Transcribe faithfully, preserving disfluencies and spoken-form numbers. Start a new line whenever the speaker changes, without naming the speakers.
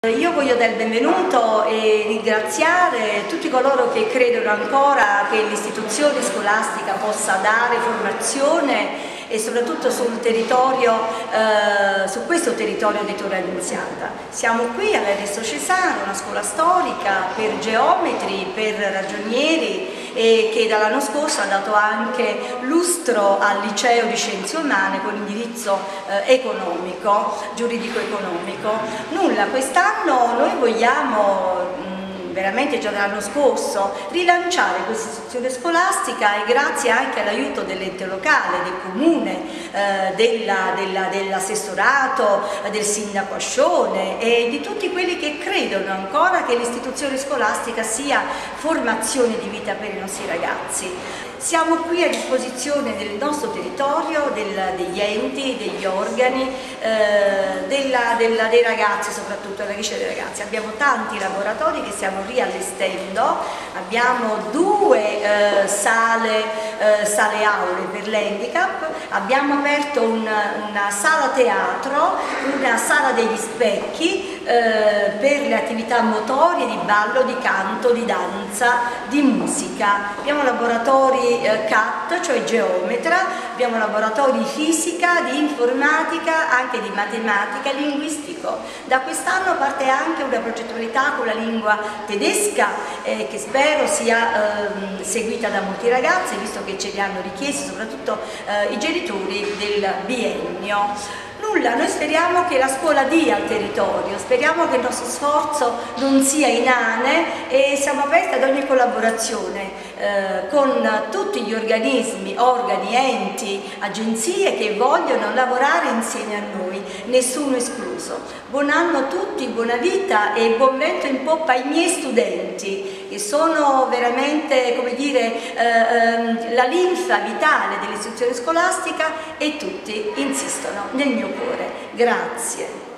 Io voglio dare il benvenuto e ringraziare tutti coloro che credono ancora che l'istituzione scolastica possa dare formazione e soprattutto sul territorio, eh, su questo territorio di Torre Annunziata. Siamo qui all'Ernesto Cesaro, una scuola storica per geometri, per ragionieri, e che dall'anno scorso ha dato anche lustro al liceo di scienze umane con indirizzo eh, economico, giuridico-economico. Nulla, quest'anno noi vogliamo veramente già dall'anno scorso rilanciare questa istituzione scolastica e grazie anche all'aiuto dell'ente locale, del comune, eh, dell'assessorato, dell del sindaco Ascione e di tutti quelli che credono ancora che l'istituzione scolastica sia formazione di vita per i nostri ragazzi. Siamo qui a disposizione del nostro territorio, del, degli enti, degli organi, eh, della, della, dei ragazzi, soprattutto della crescita dei ragazzi. Abbiamo tanti laboratori che stiamo riallestendo, abbiamo due eh, sale, eh, sale aule per l'handicap, abbiamo aperto un, una sala teatro, una sala degli specchi eh, per le attività motorie, di ballo, di canto, di danza, di musica. Abbiamo laboratori C A T, cioè geometra, abbiamo laboratori di fisica, di informatica, anche di matematica, linguistico. Da quest'anno parte anche una progettualità con la lingua tedesca eh, che spero sia eh, seguita da molti ragazzi, visto che ce li hanno richiesti soprattutto eh, i genitori del biennio. Nulla, noi speriamo che la scuola dia al territorio, speriamo che il nostro sforzo non sia inane e siamo aperti ad ogni collaborazione eh, con tutti gli organismi, organi, enti, agenzie che vogliono lavorare insieme a noi, nessuno escluso. Buon anno a tutti, buona vita e buon vento in poppa ai miei studenti che sono veramente, come dire, eh, la linfa vitale dell'istituzione scolastica e tutti insistono nel mio cuore. Grazie.